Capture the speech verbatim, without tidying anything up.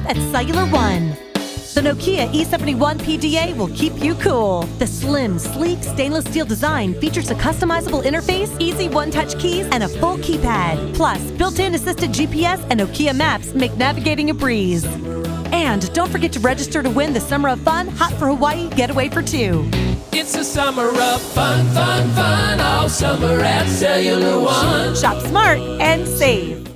up at Cellular One. The Nokia E seventy-one P D A will keep you cool. The slim, sleek stainless steel design features a customizable interface, easy one-touch keys, and a full keypad. Plus, built-in assisted G P S and Nokia Maps make navigating a breeze. And don't forget to register to win the Summer of Fun Hot for Hawaii Getaway for Two. It's a summer of fun, fun, fun, all summer at Cellular One. Shop smart and save.